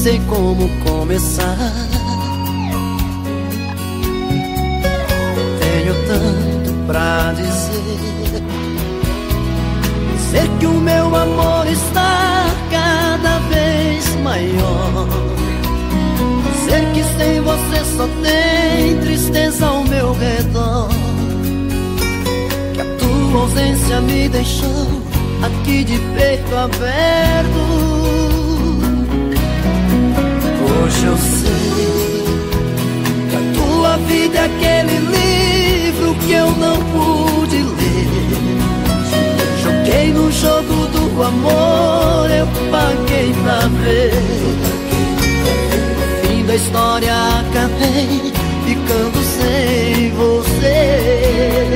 sei como começar. Tenho tanto pra dizer. Dizer que o meu amor está cada vez maior. Dizer que sem você só tem tristeza ao meu redor. Que a tua ausência me deixou aqui de peito aberto. Hoje eu sei que a tua vida é aquele livro que eu não pude ler. Joguei no jogo do amor, eu paguei pra ver. No fim da história acabei ficando sem você.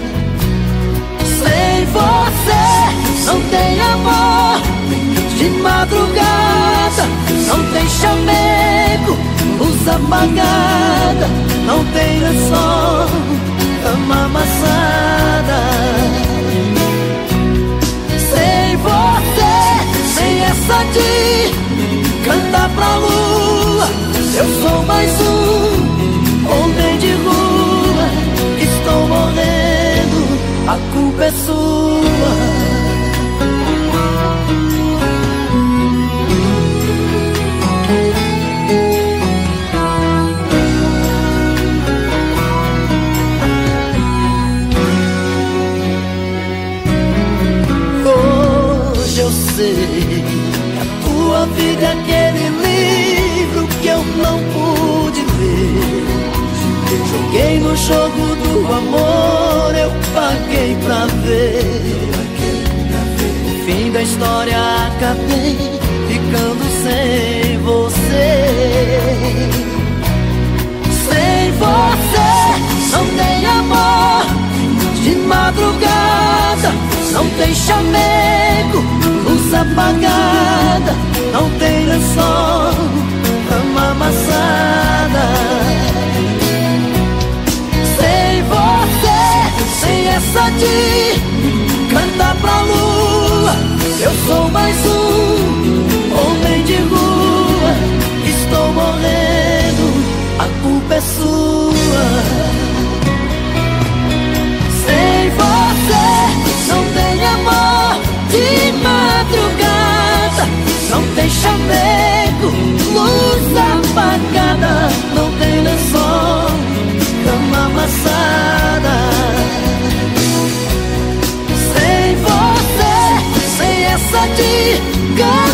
Sem você não tem amor de madrugada, não tem chamego, luz apagada, não tem lençol, cama amassada. Sem você, sem essa de cantar pra lua, eu sou mais um homem de rua. Estou morrendo, a culpa é sua. Eu sei que a tua vida é aquele livro que eu não pude ler. Joguei no jogo do amor, eu paguei pra ver. No fim da história acabei ficando sem você. Sem você não tem amor de madrugada, não tem chamego, luz apagada, não tem lençol, cama amassada. Sem você, sem essa de cantar pra lua, eu sou mais um homem de rua. Estou morrendo, a culpa é sua. Sem você não tem amor de madrugada, não tem chamego, luz apagada, não tem lençol, cama amassada. Sem você, sem essa de